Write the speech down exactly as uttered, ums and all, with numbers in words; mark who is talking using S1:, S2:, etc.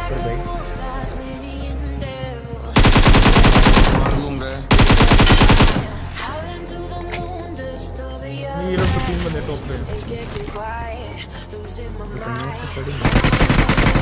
S1: ऊपर भाई
S2: घूम रहे हैं।
S1: ये लोग तो तीन बंदे टॉप पे।